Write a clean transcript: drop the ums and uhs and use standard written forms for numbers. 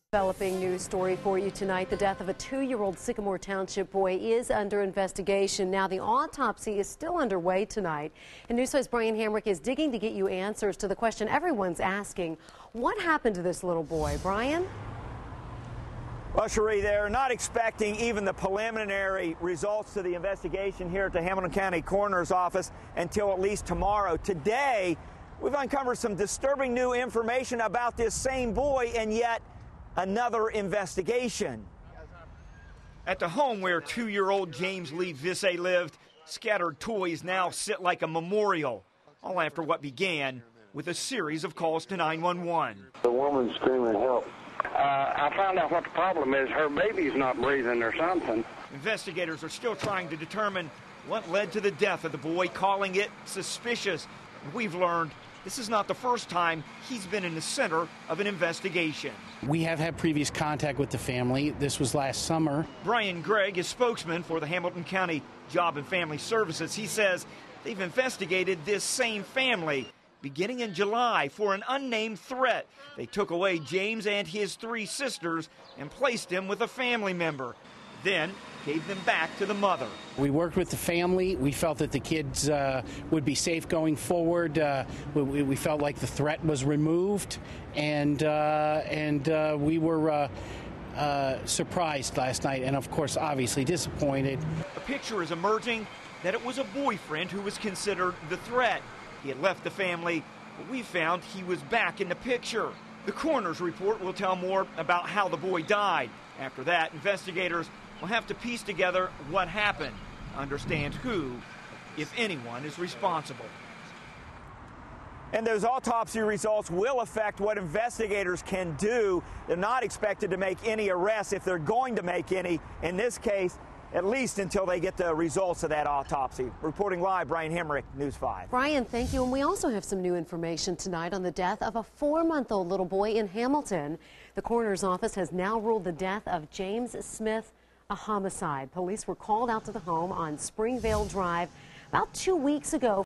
Developing news story for you tonight. The death of a 2-year-old Sycamore Township boy is under investigation. Now, the autopsy is still underway tonight. And Newsway's Brian Hamrick is digging to get you answers to the question everyone's asking. What happened to this little boy? Brian? Well, Cherie, they're not expecting even the preliminary results to the investigation here at the Hamilton County Coroner's Office until at least tomorrow. Today, we've uncovered some disturbing new information about this same boy and yet another investigation. At the home where 2-year-old James Lee Visse lived, scattered toys now sit like a memorial, all after what began with a series of calls to 911. The woman screaming help. I found out what the problem is. Her baby's not breathing or something. Investigators are still trying to determine what led to the death of the boy, calling it suspicious. We've learned this is not the first time he's been in the center of an investigation. We have had previous contact with the family. This was last summer. Brian Gregg is spokesman for the Hamilton County Job and Family Services. He says they've investigated this same family beginning in July for an unnamed threat. They took away James and his 3 sisters and placed him with a family member, then gave them back to the mother. We worked with the family. We felt that the kids would be safe going forward. We felt like the threat was removed, and we were surprised last night and, of course, obviously disappointed. A picture is emerging that it was a boyfriend who was considered the threat. He had left the family, but we found he was back in the picture. The coroner's report will tell more about how the boy died. After that, investigators will have to piece together what happened, understand who, if anyone, is responsible. And those autopsy results will affect what investigators can do. They're not expected to make any arrests if they're going to make any, in this case, at least until they get the results of that autopsy. Reporting live, Brian Hamrick, News 5. Brian, thank you. And we also have some new information tonight on the death of a 4-month-old little boy in Hamilton. The coroner's office has now ruled the death of James Smith a homicide. Police were called out to the home on Springvale Drive about 2 weeks ago.